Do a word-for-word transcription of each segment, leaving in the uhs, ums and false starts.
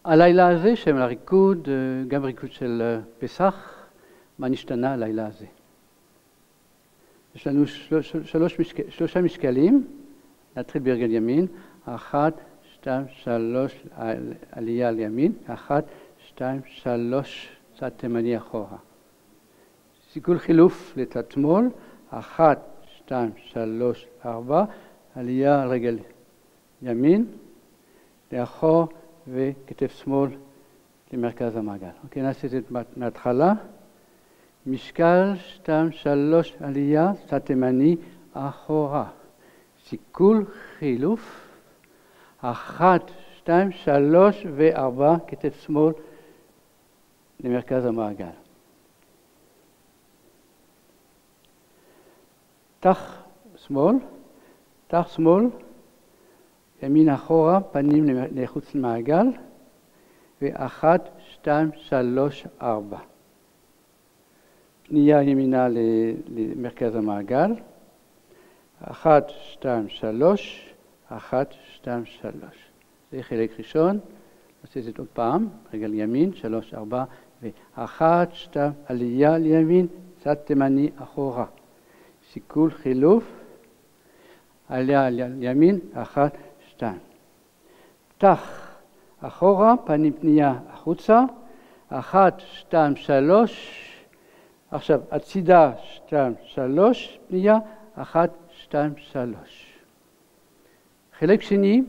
הלילה הזה, שם הריקוד, גם ריקוד של פסח, מה נשתנה הלילה הזה? יש לנו שלוש, שלוש משק, שלושה משקלים, נתחיל ברגל ימין, אחת, שתיים, שלוש, עלייה לימין, אחת, שתיים, שלוש, צד תימני אחורה. סיכול חילוף לצד שמאל, אחת, שתיים, שלוש, ארבע, עלייה על רגל ימין, לאחור וכתף שמאל למרכז המעגל. אוקיי, נעשה את זה מההתחלה. משקל, שתיים, שלוש, עלייה, צד תימני אחורה. סיכול חילוף, אחת, שתיים, שלוש וארבע, כתף שמאל למרכז המעגל. תח שמאל, תח שמאל, ימין אחורה, פנים לחוץ למעגל, ואחת, שתיים, שלוש, ארבע. פנייה ימינה למרכז המעגל, אחת, שתיים, שלוש, אחת, שתיים, שלוש. זה חלק ראשון, נעשה את זה עוד פעם, רגל ימין, שלוש, ארבע, ואחת, שתיים, עלייה לימין, צד תימני אחורה. סיכול חילוף, עלייה לימין, אחת, שתיים. תח אחורה, פנים פנייה החוצה, אחת, שתיים, שלוש, עכשיו הצידה, שתיים, שלוש, פנייה, אחת, שתיים, שלוש. חלק שני,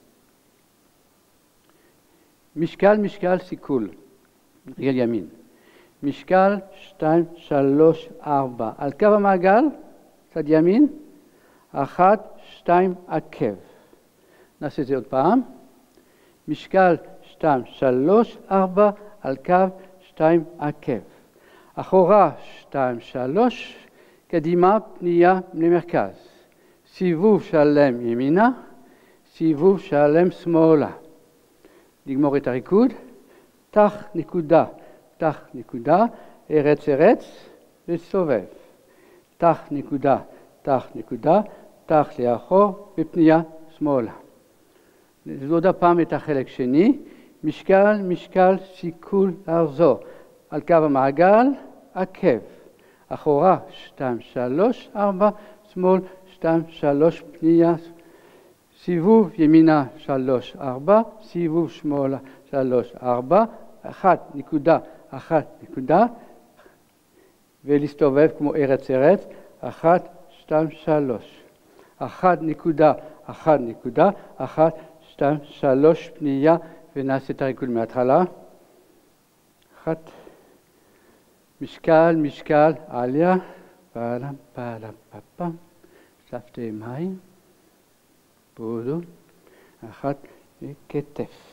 משקל, משקל, סיכול, רגל ימין. משקל, שתיים, שלוש, ארבע. על קו המעגל, צד ימין, אחת, שתיים, עקב. נעשה את זה עוד פעם. משקל, שתיים, שלוש, ארבע, על קו, שתיים, עקב. אחורה, שתיים, שלוש, קדימה, פנייה למרכז. סיבוב שלם ימינה, סיבוב שלם שמאלה. נגמור את הריקוד. תח, נקודה, תח, נקודה, ארץ, ארץ, וסובב. תח, נקודה, תח, נקודה, תח לאחור, ופנייה שמאלה. עוד הפעם את החלק שני. משקל, משקל, סיכול, לחזור. על קו המעגל, עקב. אחורה, שתיים, שלוש, ארבע, שמאל, שתיים, שלוש, פנייה. סיבוב ימינה, שלוש, ארבע, סיבוב שמאלה, שלוש, ארבע, אחת, נקודה, אחת, נקודה, ולהסתובב כמו ארץ ארץ, אחת, שתיים, שלוש. אחת, נקודה, אחת, נקודה, אחת, שתיים, שלוש, פנייה, ונעשה את הריקוד מההתחלה. אחת, משקל, משקל, עליה, פעלם, פעלם, פפם, שפתי מים, בודו, אחת, וכתף.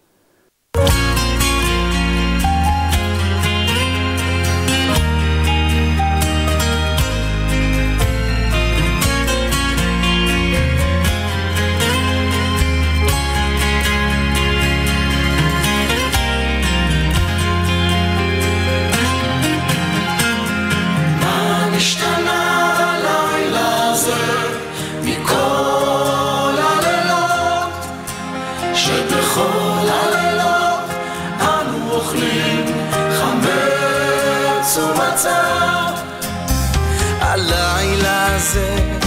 שבכל הלילות אנו אוכלים חמץ ומצה. הלילה הזה